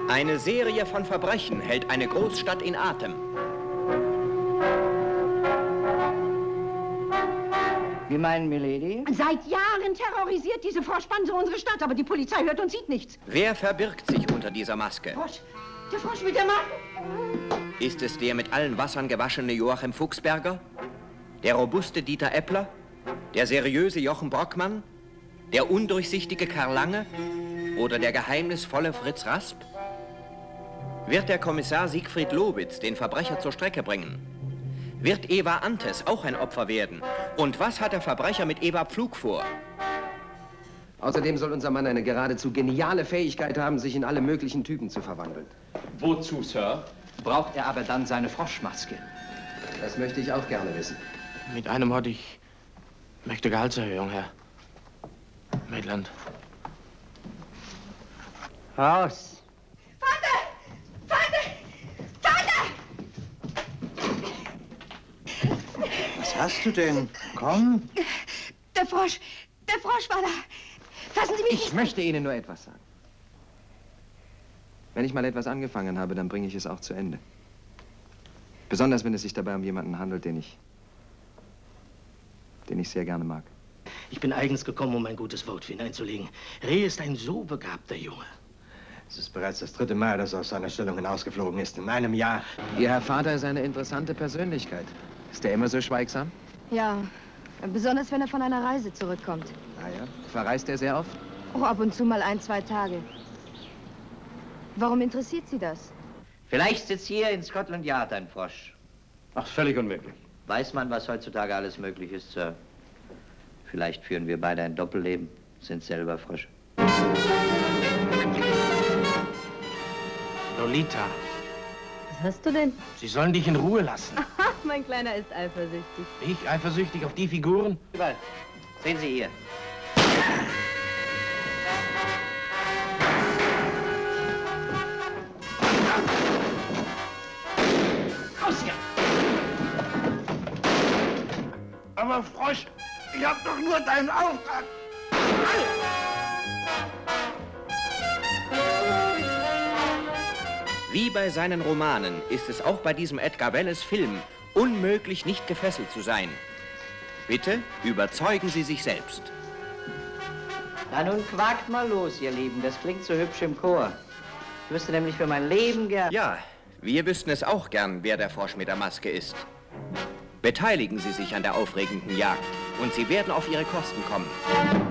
Eine Serie von Verbrechen hält eine Großstadt in Atem. Wie meinen, Milady? Seit Jahren terrorisiert diese Froschbande unsere Stadt, aber die Polizei hört und sieht nichts. Wer verbirgt sich unter dieser Maske? Frosch, der Frosch mit der Maske. Ist es der mit allen Wassern gewaschene Joachim Fuchsberger? Der robuste Dieter Eppler? Der seriöse Jochen Brockmann? Der undurchsichtige Karl Lange? Oder der geheimnisvolle Fritz Rasp? Wird der Kommissar Siegfried Lobitz den Verbrecher zur Strecke bringen? Wird Eva Antes auch ein Opfer werden? Und was hat der Verbrecher mit Eva Pflug vor? Außerdem soll unser Mann eine geradezu geniale Fähigkeit haben, sich in alle möglichen Typen zu verwandeln. Wozu, Sir? Braucht er aber dann seine Froschmaske? Das möchte ich auch gerne wissen. Mit einem Wort, ich möchte Gehaltserhöhung, Herr Maitland. Raus! Vater! Vater! Vater! Was hast du denn? Komm. Der Frosch war da. Fassen Sie mich Ich möchte Ihnen nur etwas sagen. Wenn ich mal etwas angefangen habe, dann bringe ich es auch zu Ende. Besonders, wenn es sich dabei um jemanden handelt, den ich sehr gerne mag. Ich bin eigens gekommen, um ein gutes Wort für ihn einzulegen. Reh ist ein so begabter Junge. Es ist bereits das 3. Mal, dass er aus seiner Stellung hinausgeflogen ist. In einem Jahr. Ihr Herr Vater ist eine interessante Persönlichkeit. Ist er immer so schweigsam? Ja, besonders wenn er von einer Reise zurückkommt. Ah ja. Verreist er sehr oft? Oh, ab und zu mal 1, 2 Tage. Warum interessiert Sie das? Vielleicht sitzt hier in Scotland Yard ein Frosch. Ach, völlig unmöglich. Weiß man, was heutzutage alles möglich ist, Sir? Vielleicht führen wir beide ein Doppelleben, sind selber Frösche. Lolita, Was hast du denn? Sie sollen dich in Ruhe lassen. Mein Kleiner ist eifersüchtig. Ich eifersüchtig auf die Figuren? Überall. Sehen Sie hier. Raus hier! Aber Frosch, ich hab doch nur deinen Auftrag. Wie bei seinen Romanen ist es auch bei diesem Edgar Welles Film unmöglich, nicht gefesselt zu sein. Bitte überzeugen Sie sich selbst. Na nun quakt mal los, ihr Lieben. Das klingt so hübsch im Chor. Ich wüsste nämlich für mein Leben gern... Ja, wir wüssten es auch gern, wer der Frosch mit der Maske ist. Beteiligen Sie sich an der aufregenden Jagd und Sie werden auf Ihre Kosten kommen.